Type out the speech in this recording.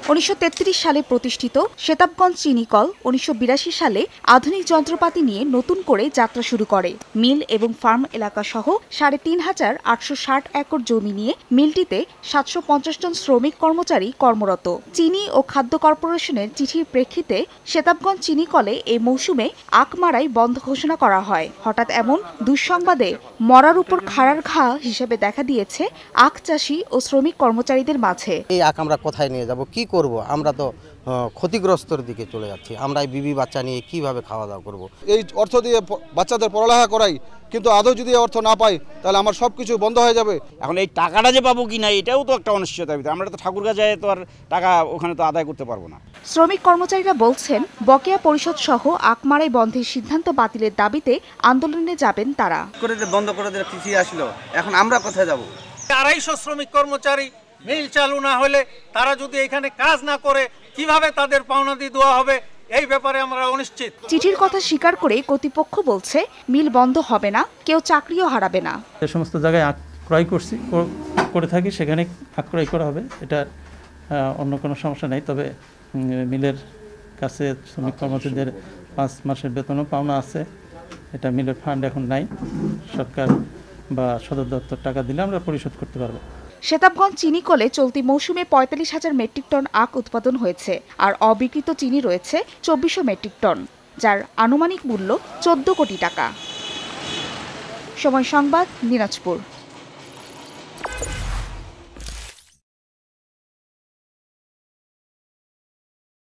1933 সালে প্রতিষ্ঠিত সেতাবগঞ্জ চিনি কল 1982 সালে আধুনিক যন্ত্রপাতি নিয়ে নতুন করে যাত্রা শুরু করে। মিল এবং ফার্ম এলাকা সহ ৩,৮৬০ একর জমি নিয়ে মিলটিতে ৭৫০ জন শ্রমিক কর্মচারী কর্মরত। চিনি ও খাদ্য কর্পোরেশনের চিঠির প্রেক্ষিতে সেতাবগঞ্জ চিনি কলে এই মৌসুমে আখ মারাই বন্ধ ঘোষণা করা হয়। হঠাৎ এমন দুঃসংবাদে মরার উপর খাড়ার ঘা হিসেবে দেখা দিয়েছে আখ চাষি ও শ্রমিক কর্মচারীদের মাঝে। এই আখ আমরা কোথায় নিয়ে যাব, কি করব? আমরা তো ক্ষতিগ্রস্তর দিকে চলে যাচ্ছি। আমরা এই বিবি বাচ্চা নিয়ে কিভাবে খাওয়া দাওয়া করব? এই অর্থ দিয়ে বাচ্চাদের পড়ালেখা করাই, কিন্তু আদৌ যদি অর্থ না পাই তাহলে আমার সবকিছু বন্ধ হয়ে যাবে। এখন এই টাকাটা যে পাবো কিনা এটাও তো একটা অনিশ্চয়তার ভিতরে। আমরা তো ঠাকুরগাঁ যায় তো আর টাকা ওখানে তো আদায় করতে পারবো না। শ্রমিক কর্মচারীরা বলছেন, বকেয়া পরিশোধ সহ আখ মারাই বন্ধের সিদ্ধান্ত বাতিলের দাবিতে আন্দোলনে যাবেন তারা। বন্ধ করে দিলে চিঠি আসলো, এখন আমরা কোথায় যাব? 250 শ্রমিক কর্মচারী মিল চালু না হলে তারা যদি এখানে কাজ না করে কিভাবে তাদের পাওনাদি দেওয়া হবে, এই ব্যাপারে আমরা অনিশ্চিত। চিঠির কথা স্বীকার করে কর্তৃপক্ষ বলছে মিল বন্ধ হবে না, কেউ চাকরিও হারাবে না। যে সমস্ত জায়গায় আখ ক্রয় করে থাকি সেখানে আখ ক্রয় করা হবে, এটা অন্য কোনো সমস্যা নেই। তবে মিলের কাছে শ্রমিক কর্মচারীদের 5 মাসের বেতনও পাওনা আছে, এটা মিলের ফান্ড এখন নাই। সরকার বা সদর দপ্তর টাকা দিলে আমরা পরিশোধ করতে পারবো। সেতাবগঞ্জ চিনি কলে চলতি মৌসুমে ৪৫,০০০ মেট্রিক টন আখ উৎপাদন হয়েছে, আর অবিকৃত চিনি রয়েছে ২৪০০ মেট্রিক টন, যার আনুমানিক মূল্য ১৪ কোটি টাকা। সময় সংবাদ, দিনাজপুর।